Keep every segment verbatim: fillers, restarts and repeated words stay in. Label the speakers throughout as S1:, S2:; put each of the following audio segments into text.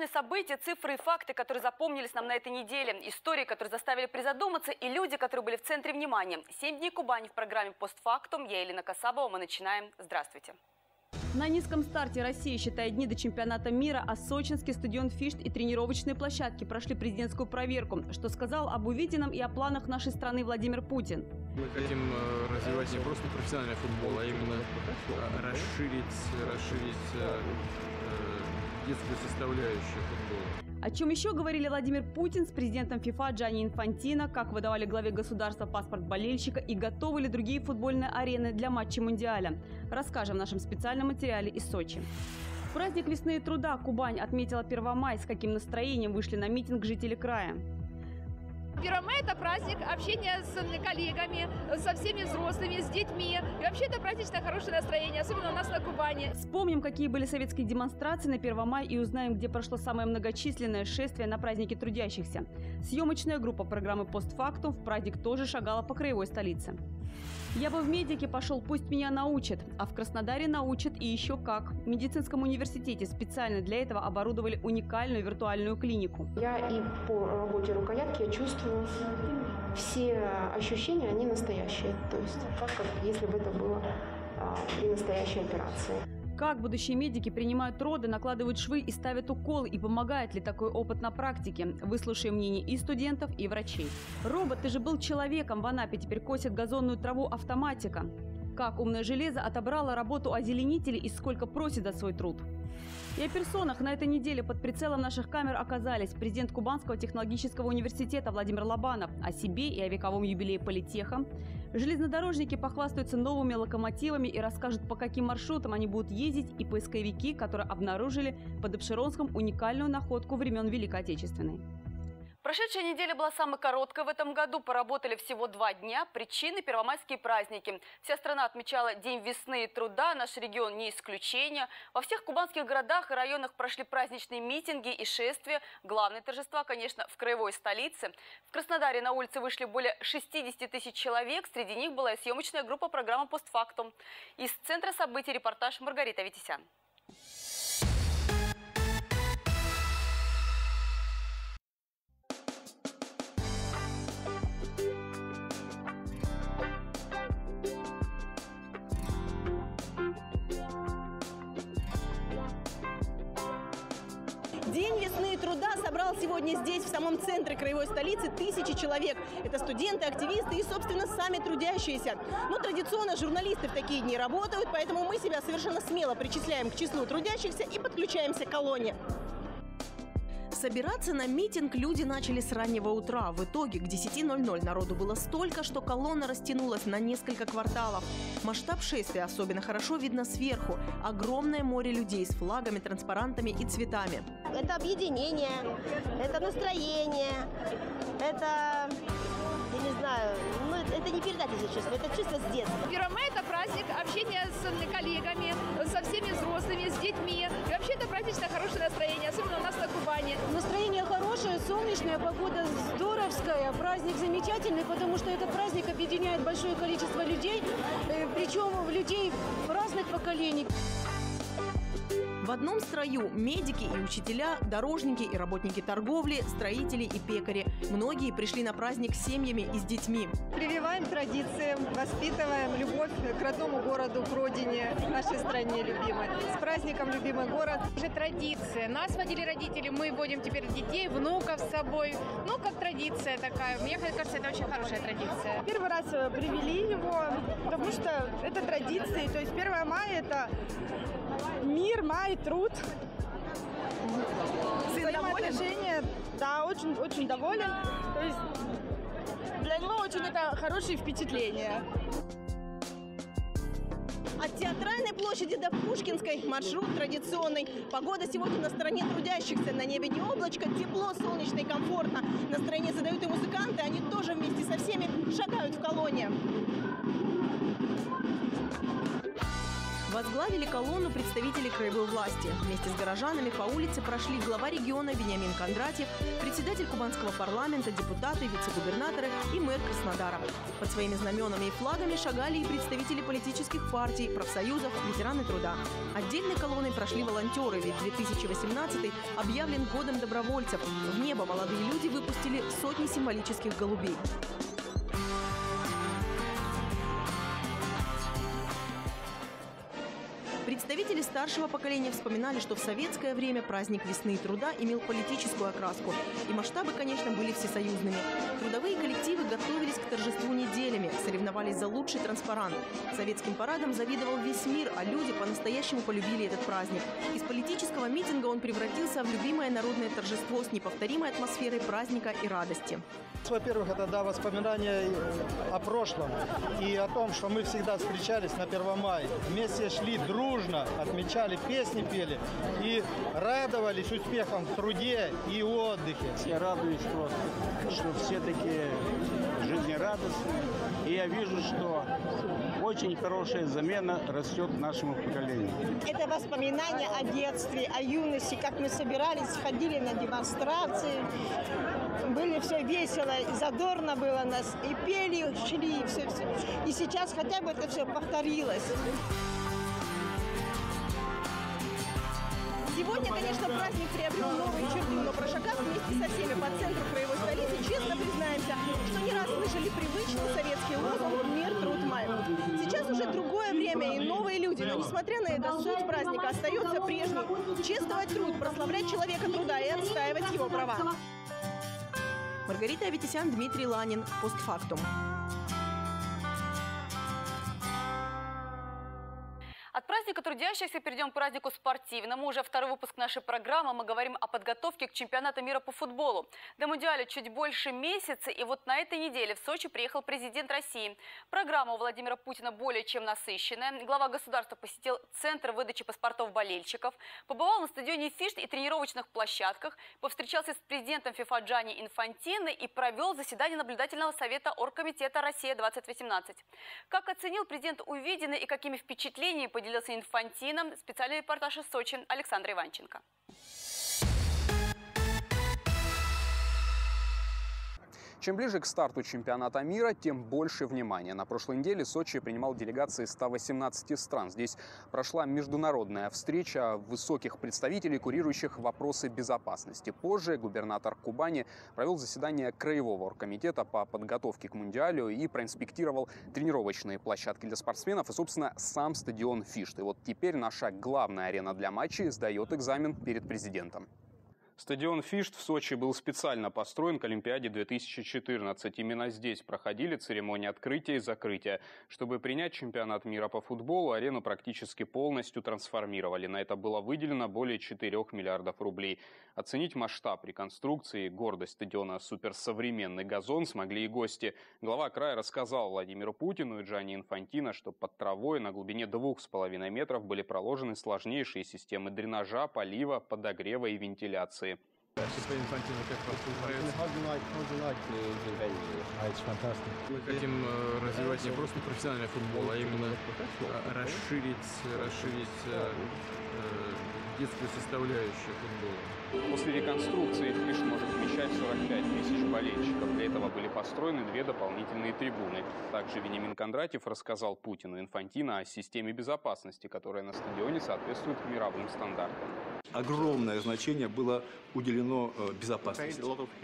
S1: Важные события, цифры и факты, которые запомнились нам на этой неделе, истории, которые заставили призадуматься, и люди, которые были в центре внимания. Семь дней Кубани в программе «Постфактум». Я Елена Касабова. Мы начинаем. Здравствуйте. На низком старте России, считая дни до чемпионата мира, а сочинский стадион «Фишт» и тренировочные площадки прошли президентскую проверку. Что сказал об увиденном и о планах нашей страны Владимир Путин.
S2: Мы хотим развивать не просто профессиональный футбол, а именно расширить, расширить детскую составляющую футбола.
S1: О чем еще говорили Владимир Путин с президентом ФИФА Джанни Инфантино, как выдавали главе государства паспорт болельщика и готовы ли другие футбольные арены для матчей Мундиаля. Расскажем в нашем специальном материале из Сочи. В праздник весны и труда Кубань отметила Первомай. С каким настроением вышли на митинг жители края?
S3: Первомай – это праздник общения с коллегами, со всеми взрослыми, с детьми. И вообще это праздничное хорошее настроение, особенно у нас на Кубани.
S1: Вспомним, какие были советские демонстрации на Первомай, и узнаем, где прошло самое многочисленное шествие на празднике трудящихся. Съемочная группа программы «Постфактум» в праздник тоже шагала по краевой столице. Я бы в медике пошел, пусть меня научат. А в Краснодаре научат и еще как. В медицинском университете специально для этого оборудовали уникальную виртуальную клинику.
S4: Я и по работе рукоятки я чувствую все ощущения, они настоящие. То есть как если бы это было а, при настоящей операции.
S1: Как будущие медики принимают роды, накладывают швы и ставят уколы, и помогает ли такой опыт на практике? Выслушаем мнение и студентов, и врачей. Робот, ты же был человеком, в Анапе теперь косит газонную траву автоматика. Как умное железо отобрало работу озеленителей и сколько просит за свой труд? И о персонах на этой неделе под прицелом наших камер оказались президент Кубанского технологического университета Владимир Лобанов. О себе и о вековом юбилее политеха. Железнодорожники похвастаются новыми локомотивами и расскажут, по каким маршрутам они будут ездить, и поисковики, которые обнаружили под Апшеронском уникальную находку времен Великой Отечественной. Прошедшая неделя была самой короткой в этом году. Поработали всего два дня. Причины – первомайские праздники. Вся страна отмечала День весны и труда. Наш регион не исключение. Во всех кубанских городах и районах прошли праздничные митинги и шествия. Главные торжества, конечно, в краевой столице. В Краснодаре на улице вышли более шестидесяти тысяч человек. Среди них была и съемочная группа программы «Постфактум». Из центра событий репортаж Маргарита Витисян.
S5: День весны и труда собрал сегодня здесь, в самом центре краевой столицы, тысячи человек. Это студенты, активисты и, собственно, сами трудящиеся. Но традиционно журналисты в такие дни работают, поэтому мы себя совершенно смело причисляем к числу трудящихся и подключаемся к колонне. Собираться на митинг люди начали с раннего утра. В итоге к десяти ноль-ноль народу было столько, что колонна растянулась на несколько кварталов. Масштаб шествия особенно хорошо видно сверху. Огромное море людей с флагами, транспарантами и цветами.
S6: Это объединение, это настроение, это, я не знаю, ну, это не передать эти чувства, это чувство с детства.
S3: Первомай – это праздник общения с коллегами, со всеми взрослыми, с детьми. И вообще это праздничное хорошее настроение, особенно у нас на Кубани.
S7: Настроение хорошее, солнечная, погода здоровская, праздник замечательный, потому что этот праздник объединяет большое количество людей, причем людей разных поколений.
S5: В одном строю медики и учителя, дорожники и работники торговли, строители и пекари. Многие пришли на праздник с семьями и с детьми.
S8: Прививаем традиции, воспитываем любовь к родному городу, к родине, нашей стране любимой. С праздником любимый город.
S3: Уже традиция. Нас водили родители, мы водим теперь детей, внуков с собой. Ну, как традиция такая. Мне кажется, это очень хорошая традиция.
S8: Первый раз привели его, потому что это традиции. То есть первое мая – это мир, май, труд. Взаимоотношения, да, очень, очень доволен. То есть для него очень это хорошие впечатления.
S5: От Театральной площади до Пушкинской маршрут традиционный. Погода сегодня на стороне трудящихся. На небе не облачко, тепло, солнечно и комфортно. Настроение задают и музыканты. Они тоже вместе со всеми шагают в колонне. Возглавили колонну представители краевой власти. Вместе с горожанами по улице прошли глава региона Вениамин Кондратьев, председатель кубанского парламента, депутаты, вице-губернаторы и мэр Краснодара. Под своими знаменами и флагами шагали и представители политических партий, профсоюзов, ветераны труда. Отдельной колонной прошли волонтеры, ведь две тысячи восемнадцатый объявлен годом добровольцев. В небо молодые люди выпустили сотни символических голубей. Представители старшего поколения вспоминали, что в советское время праздник весны и труда имел политическую окраску. И масштабы, конечно, были всесоюзными. Трудовые коллективы готовились к торжеству неделями, соревновались за лучший транспарант. Советским парадом завидовал весь мир, а люди по-настоящему полюбили этот праздник. Из политического митинга он превратился в любимое народное торжество с неповторимой атмосферой праздника и радости.
S9: Во-первых, это да, воспоминания о прошлом и о том, что мы всегда встречались на первом мая. Вместе шли дружно, отмечали, песни пели и радовались успехам в труде и отдыхе.
S10: Я радуюсь просто, что все такие жизнерадостные. И я вижу, что очень хорошая замена растет нашему поколению.
S6: Это воспоминания о детстве, о юности, как мы собирались, ходили на демонстрации. Были все весело, задорно было нас, и пели, шли, и все, все. И сейчас хотя бы это все повторилось.
S5: Сегодня, конечно, праздник приобрел новые черты, но прошагав вместе со всеми по центру краевой столицы, честно признаемся, что не раз слышали привычный советский лозунг «Мир, труд, май». Сейчас уже другое время и новые люди, но несмотря на это, суть праздника остается прежней. Чествовать труд, прославлять человека труда и отстаивать его права. Маргарита Аветисян, Дмитрий Ланин. Постфактум.
S1: От праздника трудящихся перейдем к празднику спортивному. Уже второй выпуск нашей программы. Мы говорим о подготовке к чемпионату мира по футболу. До Мундиаля чуть больше месяца. И вот на этой неделе в Сочи приехал президент России. Программа у Владимира Путина более чем насыщенная. Глава государства посетил центр выдачи паспортов болельщиков. Побывал на стадионе «Фишт» и тренировочных площадках. Повстречался с президентом ФИФА Джанни Инфантино и провел заседание наблюдательного совета Оргкомитета «Россия-двадцать восемнадцать». Как оценил президент увиденное и какими впечатлениями поделился Поделился Инфантино. Специальный репортаж из Сочи. Александр Иванченко.
S11: Чем ближе к старту чемпионата мира, тем больше внимания. На прошлой неделе Сочи принимал делегации ста восемнадцати стран. Здесь прошла международная встреча высоких представителей, курирующих вопросы безопасности. Позже губернатор Кубани провел заседание Краевого оргкомитета по подготовке к Мундиалю и проинспектировал тренировочные площадки для спортсменов и, собственно, сам стадион «Фишт». И вот теперь наша главная арена для матчей сдает экзамен перед президентом. Стадион «Фишт» в Сочи был специально построен к Олимпиаде две тысячи четырнадцать. Именно здесь проходили церемонии открытия и закрытия. Чтобы принять чемпионат мира по футболу, арену практически полностью трансформировали. На это было выделено более четырёх миллиардов рублей. Оценить масштаб реконструкции и гордость стадиона суперсовременный газон смогли и гости. Глава края рассказал Владимиру Путину и Джанни Инфантино, что под травой на глубине двух с половиной метров были проложены сложнейшие системы дренажа, полива, подогрева и вентиляции.
S2: Господин Инфантино, как вам нравится? Мы хотим развивать не просто профессиональный футбол, а именно расширить, расширить детскую составляющую футбола.
S11: После реконструкции «Фишт» может вмещать сорок пять тысяч болельщиков. Для этого были построены две дополнительные трибуны. Также Вениамин Кондратьев рассказал Путину и Инфантино о системе безопасности, которая на стадионе соответствует мировым стандартам.
S12: Огромное значение было уделено безопасности.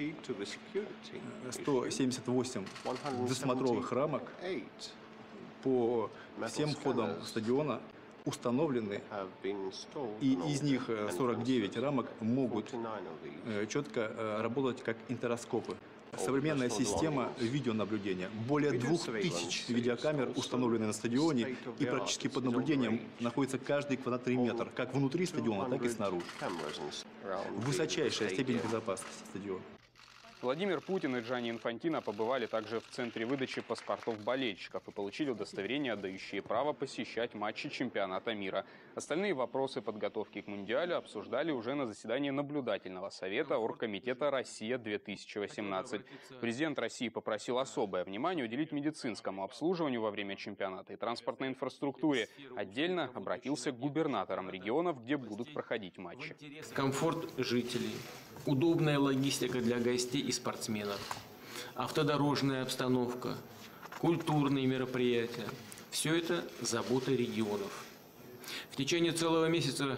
S12: сто семьдесят восемь двухсмотровых рамок по всем входам стадиона установлены, и из них сорок девять рамок могут четко работать как интероскопы. Современная система видеонаблюдения. Более двух тысяч видеокамер установлены на стадионе, и практически под наблюдением находится каждый квадратный метр, как внутри стадиона, так и снаружи. Высочайшая степень безопасности стадиона.
S11: Владимир Путин и Джанни Инфантино побывали также в центре выдачи паспортов болельщиков и получили удостоверения, отдающие право посещать матчи чемпионата мира. Остальные вопросы подготовки к Мундиалю обсуждали уже на заседании наблюдательного совета Оргкомитета «Россия-две тысячи восемнадцать». Президент России попросил особое внимание уделить медицинскому обслуживанию во время чемпионата и транспортной инфраструктуре. Отдельно обратился к губернаторам регионов, где будут проходить матчи.
S13: Комфорт жителей, удобная логистика для гостей и спортсменов, автодорожная обстановка, культурные мероприятия – все это забота регионов. В течение целого месяца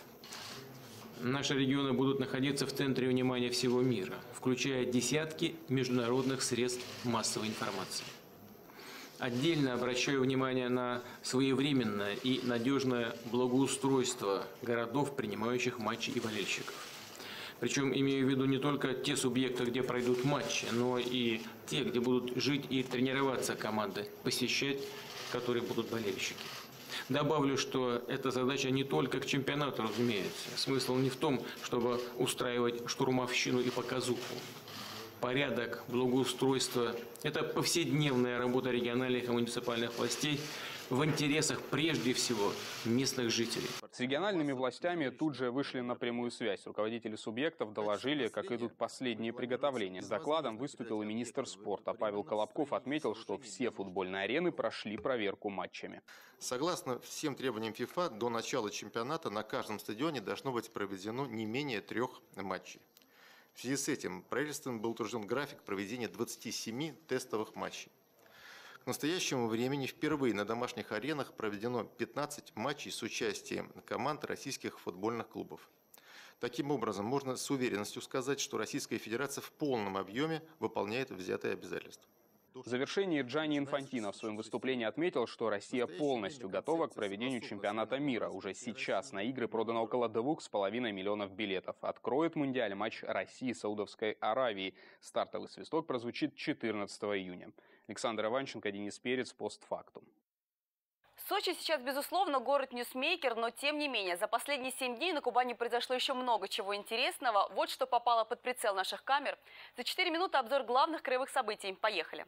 S13: наши регионы будут находиться в центре внимания всего мира, включая десятки международных средств массовой информации. Отдельно обращаю внимание на своевременное и надежное благоустройство городов, принимающих матчи и болельщиков. Причем имею в виду не только те субъекты, где пройдут матчи, но и те, где будут жить и тренироваться команды, посещать, которые будут болельщики. Добавлю, что эта задача не только к чемпионату, разумеется. Смысл не в том, чтобы устраивать штурмовщину и показуху. Порядок, благоустройство – это повседневная работа региональных и муниципальных властей в интересах прежде всего местных жителей.
S11: С региональными властями тут же вышли на прямую связь. Руководители субъектов доложили, как идут последние приготовления. С докладом выступил и министр спорта. Павел Колобков отметил, что все футбольные арены прошли проверку матчами.
S14: Согласно всем требованиям ФИФА, до начала чемпионата на каждом стадионе должно быть проведено не менее трех матчей. В связи с этим правительством был утвержден график проведения двадцати семи тестовых матчей. К настоящему времени впервые на домашних аренах проведено пятнадцать матчей с участием команд российских футбольных клубов. Таким образом, можно с уверенностью сказать, что Российская Федерация в полном объеме выполняет взятые обязательства.
S11: В завершении Джанни Инфантино в своем выступлении отметил, что Россия полностью готова к проведению чемпионата мира. Уже сейчас на игры продано около двух с половиной миллионов билетов. Откроет Мундиаль матч России и Саудовской Аравии. Стартовый свисток прозвучит четырнадцатого июня. Александр Иванченко, Денис Перец, постфактум.
S1: Сочи сейчас, безусловно, город-ньюсмейкер, но тем не менее, за последние семь дней на Кубани произошло еще много чего интересного. Вот что попало под прицел наших камер. За четыре минуты обзор главных краевых событий. Поехали!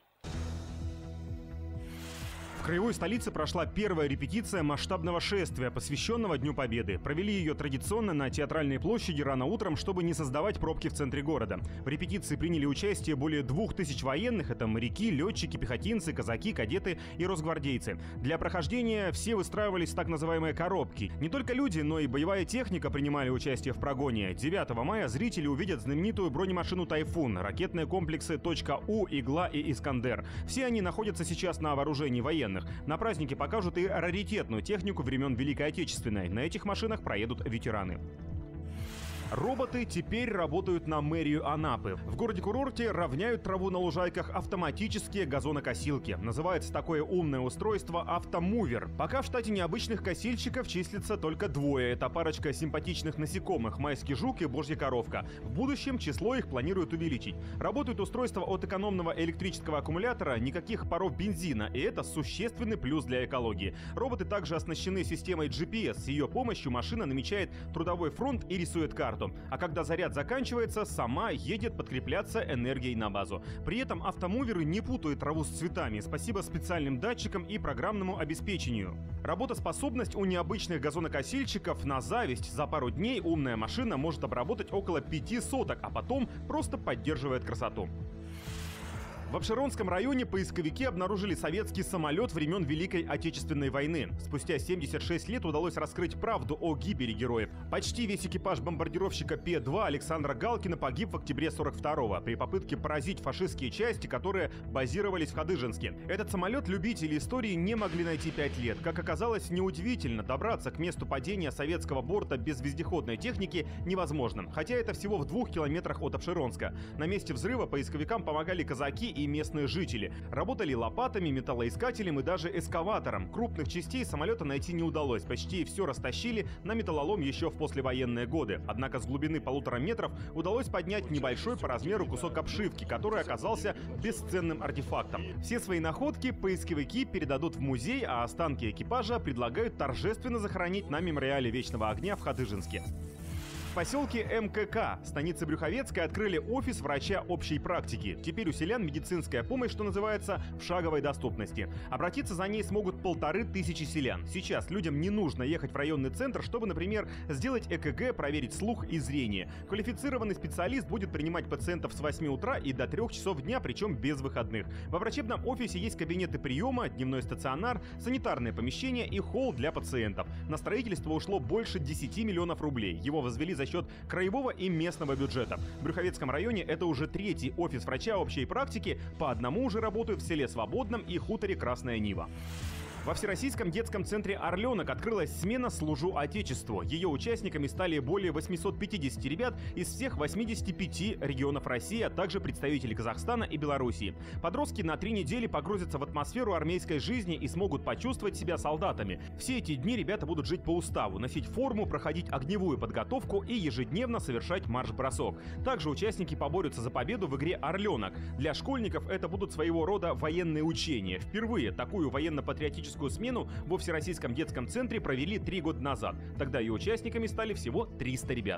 S15: В краевой столице прошла первая репетиция масштабного шествия, посвященного Дню Победы. Провели ее традиционно на Театральной площади рано утром, чтобы не создавать пробки в центре города. В репетиции приняли участие более двух тысяч военных. Это моряки, летчики, пехотинцы, казаки, кадеты и росгвардейцы. Для прохождения все выстраивались в так называемые коробки. Не только люди, но и боевая техника принимали участие в прогоне. девятого мая зрители увидят знаменитую бронемашину «Тайфун», ракетные комплексы «Точка-У», «Игла» и «Искандер». Все они находятся сейчас на вооружении военных. На празднике покажут и раритетную технику времен Великой Отечественной. На этих машинах проедут ветераны. Роботы теперь работают на мэрию Анапы. В городе-курорте равняют траву на лужайках автоматические газонокосилки. Называется такое умное устройство «Автомувер». Пока в штате необычных косильщиков числится только двое. Это парочка симпатичных насекомых – майский жук и божья коровка. В будущем число их планируют увеличить. Работают устройства от экономного электрического аккумулятора, никаких паров бензина, и это существенный плюс для экологии. Роботы также оснащены системой джи пи эс. С ее помощью машина намечает трудовой фронт и рисует карту. А когда заряд заканчивается, сама едет подкрепляться энергией на базу. При этом автомуверы не путают траву с цветами, спасибо специальным датчикам и программному обеспечению. Работоспособность у необычных газонокосильщиков на зависть. За пару дней умная машина может обработать около пяти соток, а потом просто поддерживает красоту. В Обширонском районе поисковики обнаружили советский самолет времен Великой Отечественной войны. Спустя семьдесят шесть лет удалось раскрыть правду о гибели героев. Почти весь экипаж бомбардировщика Пе два Александра Галкина погиб в октябре сорок второго при попытке поразить фашистские части, которые базировались в Хадыженске. Этот самолет любители истории не могли найти пять лет. Как оказалось, неудивительно, добраться к месту падения советского борта без вездеходной техники невозможно. Хотя это всего в двух километрах от Обширонска. На месте взрыва поисковикам помогали казаки и местные жители. Работали лопатами, металлоискателем и даже эскаватором. Крупных частей самолета найти не удалось. Почти все растащили на металлолом еще в послевоенные годы. Однако с глубины полутора метров удалось поднять небольшой по размеру кусок обшивки, который оказался бесценным артефактом. Все свои находки поисковики передадут в музей, а останки экипажа предлагают торжественно захоронить на мемориале Вечного огня в Хадыженске. поселке эм ка ка, станице Брюховецкой, открыли офис врача общей практики. Теперь у селян медицинская помощь, что называется, в шаговой доступности. Обратиться за ней смогут полторы тысячи селян. Сейчас людям не нужно ехать в районный центр, чтобы, например, сделать э ка гэ, проверить слух и зрение. Квалифицированный специалист будет принимать пациентов с восьми утра и до трёх часов дня, причем без выходных. Во врачебном офисе есть кабинеты приема, дневной стационар, санитарное помещение и холл для пациентов. На строительство ушло больше десяти миллионов рублей. Его возвели за счет краевого и местного бюджета. В Брюховецком районе это уже третий офис врача общей практики. По одному уже работают в селе Свободном и хуторе Красная Нива. Во Всероссийском детском центре «Орленок» открылась смена «Служу Отечеству». Ее участниками стали более восьмисот пятидесяти ребят из всех восьмидесяти пяти регионов России, а также представители Казахстана и Белоруссии. Подростки на три недели погрузятся в атмосферу армейской жизни и смогут почувствовать себя солдатами. Все эти дни ребята будут жить по уставу, носить форму, проходить огневую подготовку и ежедневно совершать марш-бросок. Также участники поборются за победу в игре «Орленок». Для школьников это будут своего рода военные учения. Впервые такую военно-патриотическую смену во Всероссийском детском центре провели три года назад. Тогда ее участниками стали всего триста ребят.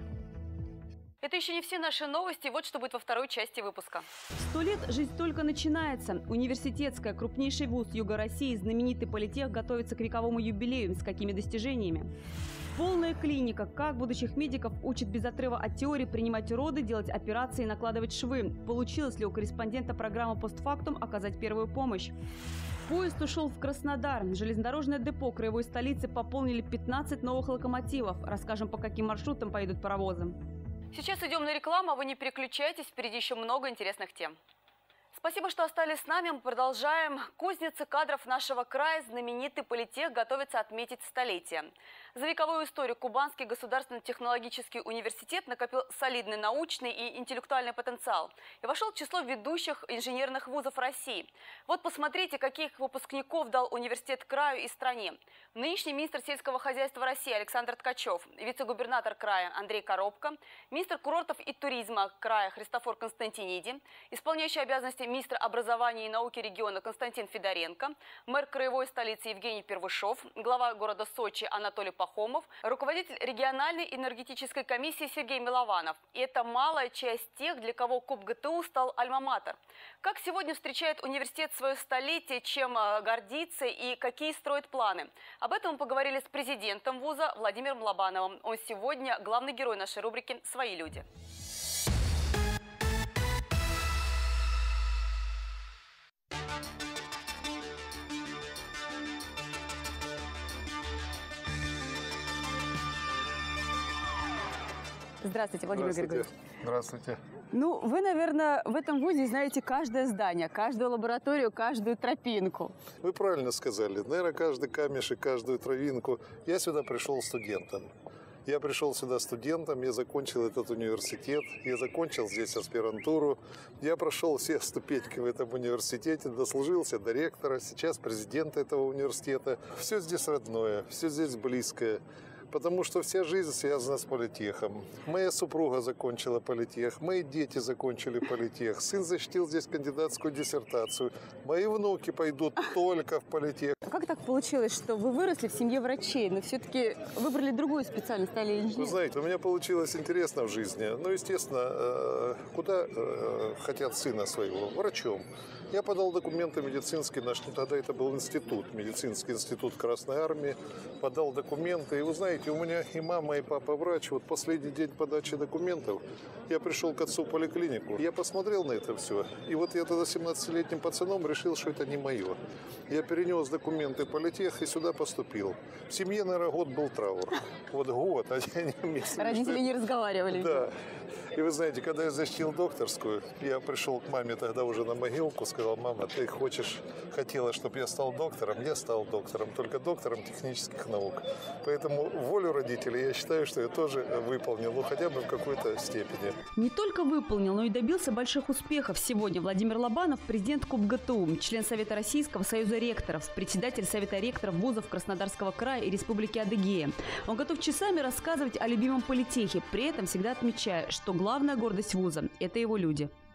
S1: Это еще не все наши новости. Вот что будет во второй части выпуска. Сто лет жизнь только начинается. Университетская, крупнейший вуз Юга России, знаменитый политех, готовится к вековому юбилею. С какими достижениями? Полная клиника. Как будущих медиков учат без отрыва от теории принимать роды, делать операции и накладывать швы. Получилось ли у корреспондента программы «Постфактум» оказать первую помощь? Поезд ушел в Краснодар. Железнодорожное депо краевой столицы пополнили пятнадцать новых локомотивов. Расскажем, по каким маршрутам поедут паровозы. Сейчас идем на рекламу, а вы не переключайтесь. Впереди еще много интересных тем. Спасибо, что остались с нами. Мы продолжаем. Кузницы кадров нашего края, знаменитый политех, готовится отметить столетие. За вековую историю Кубанский государственный технологический университет накопил солидный научный и интеллектуальный потенциал и вошел в число ведущих инженерных вузов России. Вот посмотрите, каких выпускников дал университет краю и стране. Нынешний министр сельского хозяйства России Александр Ткачев, вице-губернатор края Андрей Коробко, министр курортов и туризма края Христофор Константиниди, исполняющий обязанности министра образования и науки региона Константин Федоренко, мэр краевой столицы Евгений Первышов, глава города Сочи Анатолий Пахомов, руководитель региональной энергетической комиссии Сергей Милованов. И это малая часть тех, для кого КубГТУ стал альма-матер. Как сегодня встречает университет свое столетие, чем гордится и какие строит планы? Об этом мы поговорили с президентом вуза Владимиром Лобановым. Он сегодня главный герой нашей рубрики «Свои люди». Здравствуйте, Владимир
S16: Здравствуйте.
S1: Григорьевич.
S16: Здравствуйте.
S1: Ну, вы, наверное, в этом вузе знаете каждое здание, каждую лабораторию, каждую тропинку.
S16: Вы правильно сказали. Наверное, каждый камешек, каждую травинку. Я сюда пришел студентом. Я пришел сюда студентом, я закончил этот университет, я закончил здесь аспирантуру. Я прошел все ступеньки в этом университете, дослужился до ректора, сейчас президент этого университета. Все здесь родное, все здесь близкое. Потому что вся жизнь связана с политехом. Моя супруга закончила политех, мои дети закончили политех, сын защитил здесь кандидатскую диссертацию, мои внуки пойдут только в политех.
S1: А как так получилось, что вы выросли в семье врачей, но все-таки выбрали другую специальность, стали инженером?
S16: Вы знаете, у меня получилось интересно в жизни. Ну, естественно, куда хотят сына своего? Врачом. Я подал документы медицинские, наш, тогда это был институт, медицинский институт Красной Армии, подал документы. И вы знаете, у меня и мама, и папа врач. Вот последний день подачи документов я пришел к отцу в поликлинику. Я посмотрел на это все. И вот я тогда семнадцатилетним пацаном решил, что это не мое. Я перенес документы в политех и сюда поступил. В семье, наверное, год был траур. Вот год, а я не месяц.
S1: Родители не разговаривали.
S16: Да. И вы знаете, когда я защитил докторскую, я пришел к маме тогда уже на могилку, сказал: мама, ты хочешь, хотела, чтобы я стал доктором? Я стал доктором, только доктором технических наук. Поэтому волю родителей я считаю, что я тоже выполнил, ну хотя бы в какой-то степени.
S1: Не только выполнил, но и добился больших успехов. Сегодня Владимир Лобанов, президент КубГТУ, член Совета Российского союза ректоров, председатель Совета ректоров вузов Краснодарского края и Республики Адыгея. Он готов часами рассказывать о любимом политехе, при этом всегда отмечая, что главная гордость вуза – это его люди.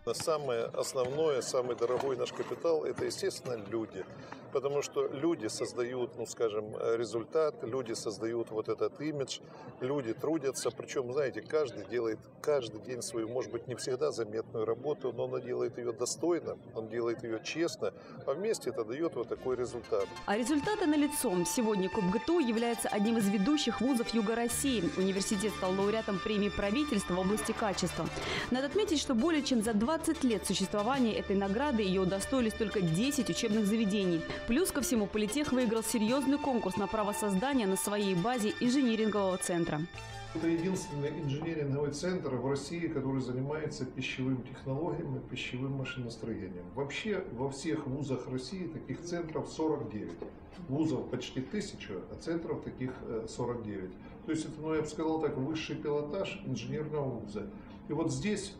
S16: Самое основное, самый дорогой наш капитал – это, естественно, люди. Потому что люди создают, ну, скажем, результат, люди создают вот этот имидж, люди трудятся. Причем, знаете, каждый делает каждый день свою, может быть, не всегда заметную работу, но он делает ее достойно, он делает ее честно, а вместе это дает вот такой результат.
S1: А результаты налицо. Сегодня КубГТУ является одним из ведущих вузов Юга России. Университет стал лауреатом премии правительства в области качества. Надо отметить, что более чем за двадцать лет существования этой награды ее удостоились только десять учебных заведений. Плюс ко всему, Политех выиграл серьезный конкурс на право создания на своей базе инжинирингового центра.
S17: Это единственный инженеринговый центр в России, который занимается пищевым технологиями, пищевым машиностроением. Вообще во всех вузах России таких центров сорок девять. Вузов почти тысяча, а центров таких сорок девять. То есть это, ну, я бы сказал так, высший пилотаж инженерного вуза. И вот здесь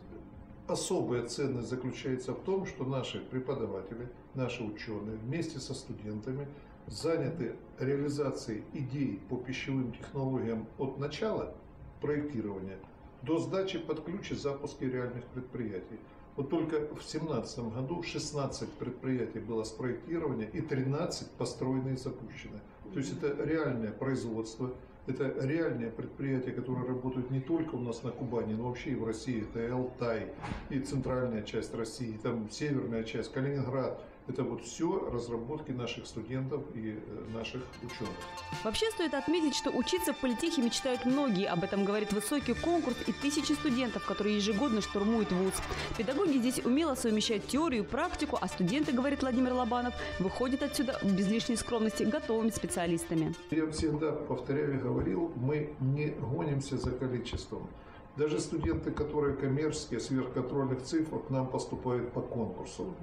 S17: особая ценность заключается в том, что наши преподаватели, наши ученые вместе со студентами заняты реализацией идей по пищевым технологиям от начала проектирования до сдачи под ключ и запуска реальных предприятий. Вот только в две тысячи семнадцатом году шестнадцать предприятий было спроектировано и тринадцать построены и запущены. То есть это реальное производство. Это реальные предприятия, которые работают не только у нас на Кубани, но вообще и в России. Это и Алтай, и центральная часть России, там северная часть, Калининград. Это вот все разработки наших студентов и наших ученых.
S1: Вообще стоит отметить, что учиться в Политехе мечтают многие. Об этом говорит высокий конкурс и тысячи студентов, которые ежегодно штурмуют вуз. Педагоги здесь умело совмещают теорию и практику, а студенты, говорит Владимир Лобанов, выходят отсюда без лишней скромности готовыми специалистами.
S17: Я всегда повторяю и говорил, мы не гонимся за количеством. Даже студенты, которые коммерческие, сверхконтрольных цифр, к нам поступают по конкурсу.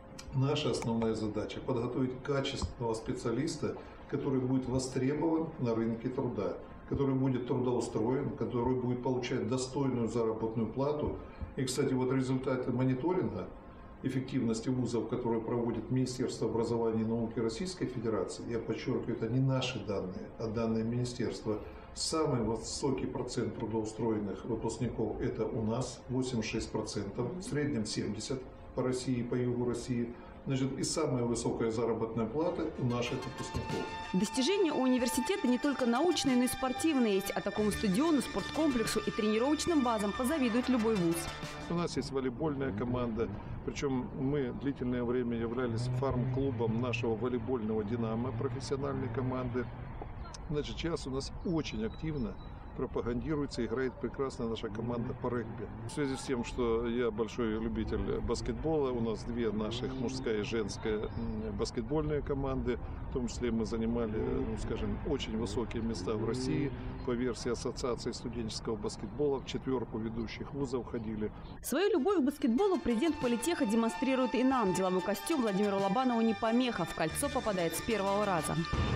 S17: Наша основная задача – подготовить качественного специалиста, который будет востребован на рынке труда, который будет трудоустроен, который будет получать достойную заработную плату. И, кстати, вот результаты мониторинга эффективности вузов, которые проводит Министерство образования и науки Российской Федерации, я подчеркиваю, это не наши данные, а данные министерства. Самый высокий процент трудоустроенных выпускников – это у нас восемьдесят шесть процентов, в среднем семьдесят процентов. По России, по югу России. Значит, и самая высокая заработная плата у наших выпускников.
S1: Достижения у университета не только научные, но и спортивные есть. А такому стадиону, спорткомплексу и тренировочным базам позавидует любой вуз.
S17: У нас есть волейбольная команда. Причем мы длительное время являлись фарм-клубом нашего волейбольного «Динамо» профессиональной команды. Значит, сейчас у нас очень активно пропагандируется, играет прекрасно наша команда по регби. В связи с тем, что я большой любитель баскетбола, у нас две наших, мужская и женская баскетбольные команды, в том числе мы занимали, ну, скажем, очень высокие места в России. По версии Ассоциации студенческого баскетбола в четверку ведущих вузов ходили.
S1: Свою любовь к баскетболу президент Политеха демонстрирует и нам. Деловой костюм Владимиру Лобанову не помеха, в кольцо попадает с первого раза.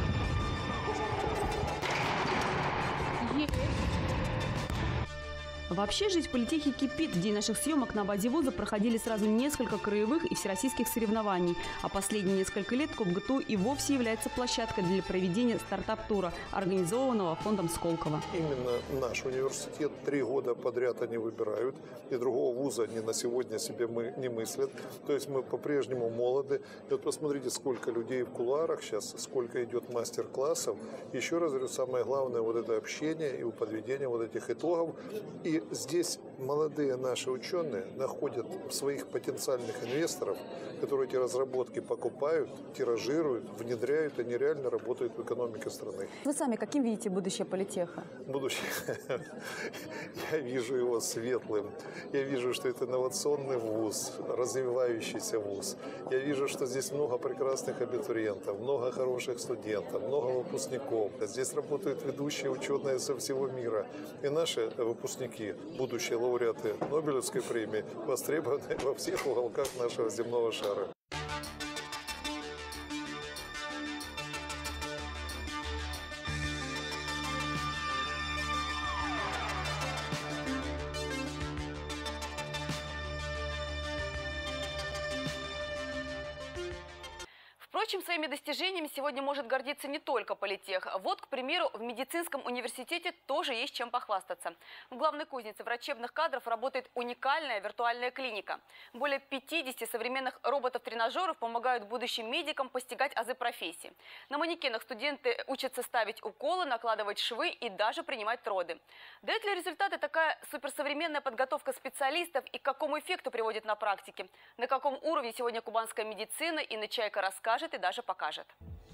S1: Вообще жизнь в Политехе кипит. В день наших съемок на базе вуза проходили сразу несколько краевых и всероссийских соревнований. А последние несколько лет КубГТУ и вовсе является площадкой для проведения стартап-тура, организованного фондом Сколково.
S16: Именно наш университет три года подряд они выбирают. И другого вуза они на сегодня себе мы не мыслят. То есть мы по-прежнему молоды. И вот посмотрите, сколько людей в кулуарах сейчас, сколько идет мастер-классов. Еще раз говорю, самое главное вот это общение и подведение вот этих итогов. И здесь молодые наши ученые находят своих потенциальных инвесторов, которые эти разработки покупают, тиражируют, внедряют, они реально работают в экономике страны.
S1: Вы сами каким видите будущее Политеха?
S16: Будущее? Я вижу его светлым. Я вижу, что это инновационный вуз, развивающийся вуз. Я вижу, что здесь много прекрасных абитуриентов, много хороших студентов, много выпускников. Здесь работают ведущие ученые со всего мира. И наши выпускники, будущие лауреаты Нобелевской премии, востребованы во всех уголках нашего земного шара.
S1: Впрочем, своими достижениями сегодня может гордиться не только политех. Вот, к примеру, в медицинском университете тоже есть чем похвастаться. В главной кузнице врачебных кадров работает уникальная виртуальная клиника. Более пятидесяти современных роботов-тренажеров помогают будущим медикам постигать азы профессии. На манекенах студенты учатся ставить уколы, накладывать швы и даже принимать роды. Дает ли результаты такая суперсовременная подготовка специалистов и к какому эффекту приводит на практике? На каком уровне сегодня кубанская медицина, Инна Чайка расскажет и даже покажет.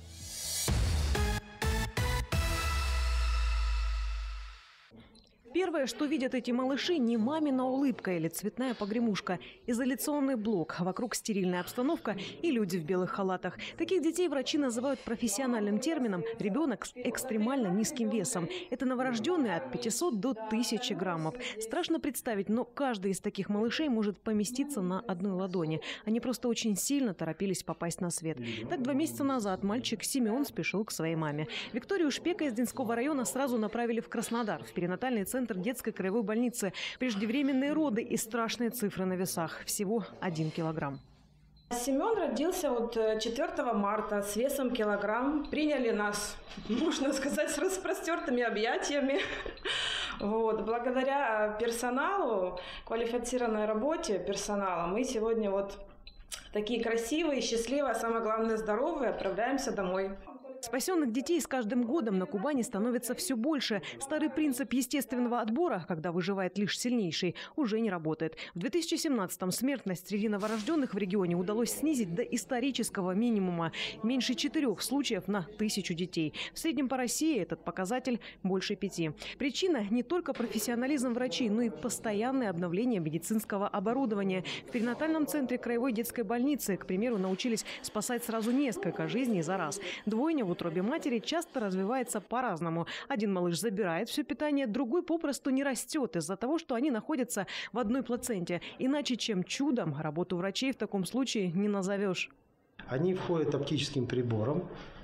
S18: Первое, что видят эти малыши, не мамина улыбка или цветная погремушка. Изоляционный блок, вокруг стерильная обстановка и люди в белых халатах. Таких детей врачи называют профессиональным термином «ребенок с экстремально низким весом». Это новорожденные от пятисот до тысячи граммов. Страшно представить, но каждый из таких малышей может поместиться на одной ладони. Они просто очень сильно торопились попасть на свет. Так, два месяца назад мальчик Семен спешил к своей маме. Викторию Шпека из Динского района сразу направили в Краснодар, в перинатальный центр Центр детской краевой больницы. Преждевременные роды и страшные цифры на весах. Всего один килограмм.
S19: Семен родился вот четвёртого марта с весом килограмм. Приняли нас, можно сказать, с распростертыми объятиями. Вот. Благодаря персоналу, квалифицированной работе персонала, мы сегодня вот такие красивые, счастливые, а самое главное здоровые, отправляемся домой.
S18: Спасенных детей с каждым годом на Кубани становится все больше. Старый принцип естественного отбора, когда выживает лишь сильнейший, уже не работает. В две тысячи семнадцатом смертность среди новорожденных в регионе удалось снизить до исторического минимума. Меньше четырех случаев на тысячу детей. В среднем по России этот показатель больше пяти. Причина не только профессионализм врачей, но и постоянное обновление медицинского оборудования. В перинатальном центре краевой детской больницы, к примеру, научились спасать сразу несколько жизней за раз. Двойня в утробе матери часто развивается по-разному. Один малыш забирает все питание, другой попросту не растет из-за того, что они находятся в одной плаценте. Иначе чем чудом работу врачей в таком случае не назовешь.
S20: Они входят оптическим прибором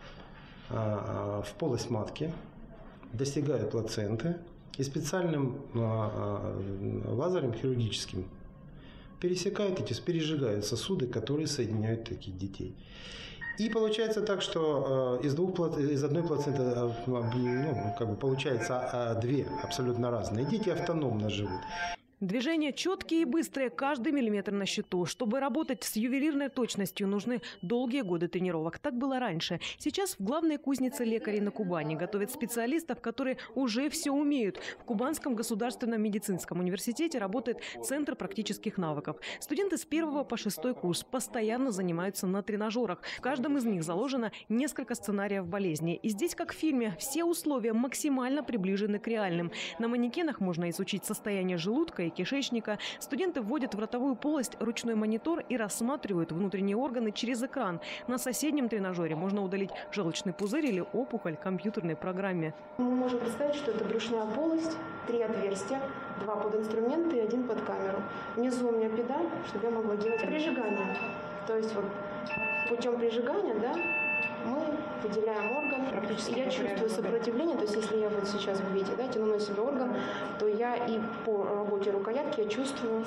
S20: а, в полость матки, достигают плаценты и специальным а, лазером хирургическим пересекают эти, пережигают сосуды, которые соединяют таких детей. И получается так, что э, из, двух, из одной плаценты э, ну, как бы получается э, две абсолютно разные. Дети автономно живут.
S18: Движения четкие и быстрые, каждый миллиметр на счету. Чтобы работать с ювелирной точностью, нужны долгие годы тренировок. Так было раньше. Сейчас в главной кузнице лекарей на Кубани готовят специалистов, которые уже все умеют. В Кубанском государственном медицинском университете работает Центр практических навыков. Студенты с первого по шестой курс постоянно занимаются на тренажерах. В каждом из них заложено несколько сценариев болезни. И здесь, как в фильме, все условия максимально приближены к реальным. На манекенах можно изучить состояние желудка и кишечника. Студенты вводят в ротовую полость ручной монитор и рассматривают внутренние органы через экран. На соседнем тренажере можно удалить желчный пузырь или опухоль в компьютерной программе.
S4: Мы можем представить, что это брюшная полость, три отверстия, два под инструменты и один под камеру. Внизу у меня педаль, чтобы я могла делать прижигание. То есть вот путем прижигания, да, мы выделяем орган. Практически я чувствую сопротивление, то есть если я вот сейчас, вы видите, да, тяну на себя орган, то я и по работе рукоятки я чувствую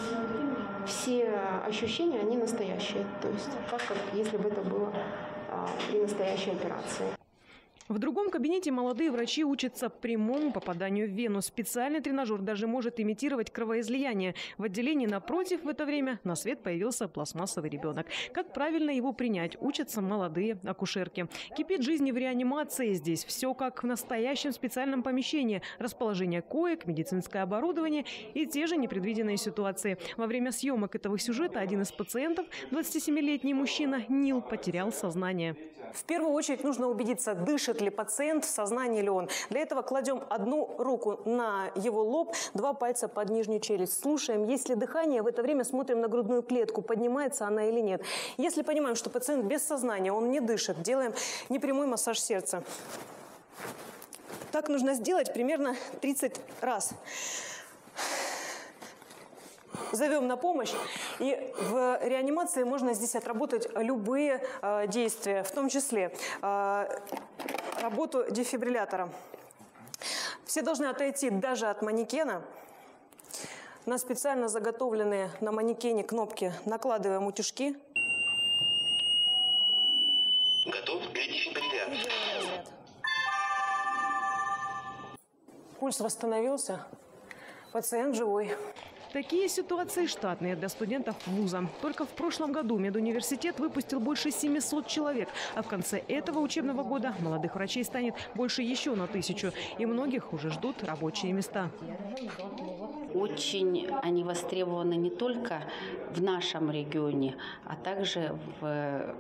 S4: все ощущения, они настоящие. То есть так, как если бы это было а, при настоящей операции.
S18: В другом кабинете молодые врачи учатся прямому попаданию в вену. Специальный тренажер даже может имитировать кровоизлияние. В отделении напротив в это время на свет появился пластмассовый ребенок. Как правильно его принять, учатся молодые акушерки. Кипит жизнь в реанимации. Здесь все как в настоящем специальном помещении. Расположение коек, медицинское оборудование и те же непредвиденные ситуации. Во время съемок этого сюжета один из пациентов, двадцатисемилетний мужчина Нил, потерял сознание.
S21: В первую очередь нужно убедиться, дышит ли пациент, в сознании ли он. Для этого кладем одну руку на его лоб, два пальца под нижнюю челюсть. Слушаем, есть ли дыхание, в это время смотрим на грудную клетку, поднимается она или нет. Если понимаем, что пациент без сознания, он не дышит, делаем непрямой массаж сердца. Так нужно сделать примерно тридцать раз. Зовем на помощь, и в реанимации можно здесь отработать любые э, действия, в том числе э, работу дефибриллятора. Все должны отойти даже от манекена. На специально заготовленные на манекене кнопки накладываем утюжки. Пульс восстановился. Пациент живой.
S18: Такие ситуации штатные для студентов вуза. Только в прошлом году медуниверситет выпустил больше семисот человек, а в конце этого учебного года молодых врачей станет больше еще на тысячу. И многих уже ждут рабочие места.
S7: Очень они востребованы не только в нашем регионе, а также в...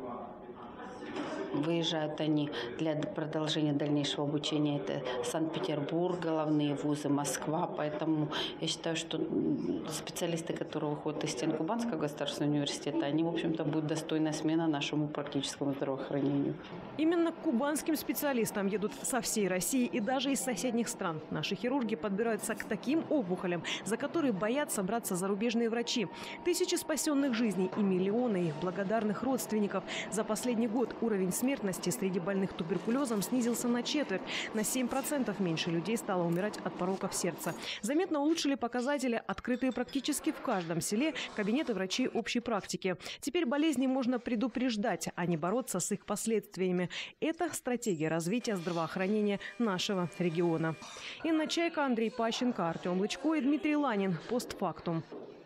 S7: выезжают они для продолжения дальнейшего обучения. Это Санкт-Петербург, головные вузы, Москва. Поэтому я считаю, что специалисты, которые выходят из стен Кубанского государственного университета, они, в общем-то, будут достойная смена нашему практическому здравоохранению.
S18: Именно к кубанским специалистам едут со всей России и даже из соседних стран. Наши хирурги подбираются к таким опухолям, за которые боятся браться зарубежные врачи. Тысячи спасенных жизней и миллионы их благодарных родственников. За последний год уровень смертности среди больных туберкулезом снизился на четверть. На семь процентов меньше людей стало умирать от пороков сердца. Заметно улучшили показатели, открытые практически в каждом селе кабинеты врачей общей практики. Теперь болезни можно предупреждать, а не бороться с их последствиями. Это стратегия развития здравоохранения нашего региона. Инна Чайка, Андрей Пащенко, Артем Лычко и Дмитрий Ланин. Постфактум.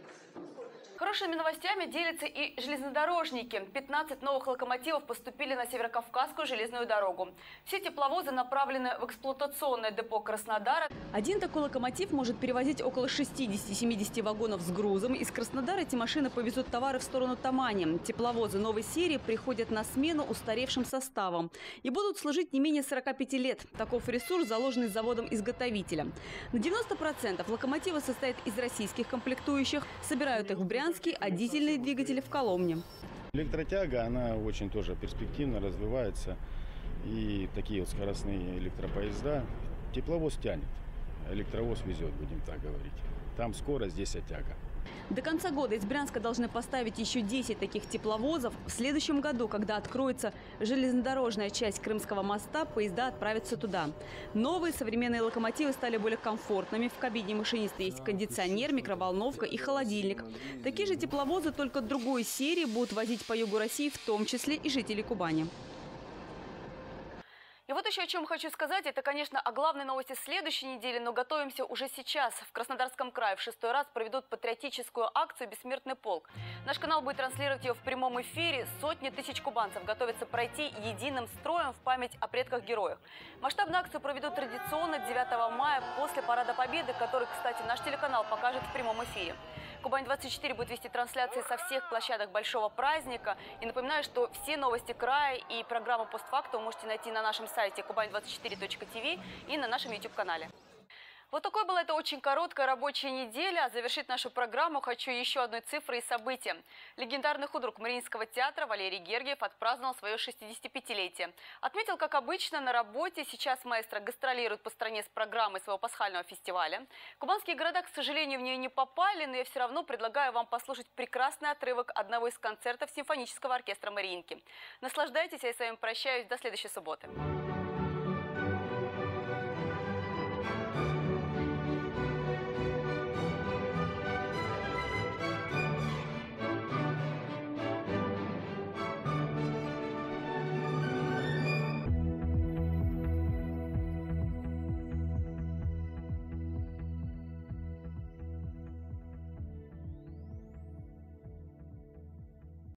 S1: Хорошими новостями делятся и железнодорожники. пятнадцать новых локомотивов поступили на Северокавказскую железную дорогу. Все тепловозы направлены в эксплуатационное депо Краснодара. Один такой локомотив может перевозить около шестидесяти-семидесяти вагонов с грузом. Из Краснодара эти машины повезут товары в сторону Тамани. Тепловозы новой серии приходят на смену устаревшим составам и будут служить не менее сорока пяти лет. Таков ресурс, заложенный заводом-изготовителем. На девяносто процентов локомотивы состоят из российских комплектующих. Собирают их в Брянске, а дизельные двигатели в Коломне.
S22: Электротяга, она очень тоже перспективно развивается. И такие вот скоростные электропоезда тепловоз тянет, электровоз везет, будем так говорить. Там скорость, здесь оттяга.
S1: До конца года из Брянска должны поставить еще десять таких тепловозов. В следующем году, когда откроется железнодорожная часть Крымского моста, поезда отправятся туда. Новые современные локомотивы стали более комфортными. В кабине машиниста есть кондиционер, микроволновка и холодильник. Такие же тепловозы, только другой серии, будут возить по югу России, в том числе и жителей Кубани. И вот еще о чем хочу сказать. Это, конечно, о главной новости следующей недели, но готовимся уже сейчас. В Краснодарском крае в шестой раз проведут патриотическую акцию «Бессмертный полк». Наш канал будет транслировать ее в прямом эфире. Сотни тысяч кубанцев готовятся пройти единым строем в память о предках-героях. Масштабную акцию проведут традиционно девятого мая после Парада Победы, который, кстати, наш телеканал покажет в прямом эфире. Кубань двадцать четыре будет вести трансляции со всех площадок большого праздника. И напоминаю, что все новости края и программу «Постфактум» вы можете найти на нашем сайте кубань двадцать четыре точка ти ви и на нашем YouTube-канале. Вот такой была эта очень короткая рабочая неделя. А завершить нашу программу хочу еще одной цифрой и событием. Легендарный худрук Мариинского театра Валерий Гергиев отпраздновал свое шестидесятипятилетие. Отметил, как обычно, на работе. Сейчас маэстро гастролирует по стране с программой своего пасхального фестиваля. Кубанские города, к сожалению, в нее не попали, но я все равно предлагаю вам послушать прекрасный отрывок одного из концертов симфонического оркестра Мариинки. Наслаждайтесь, я с вами прощаюсь. До следующей субботы.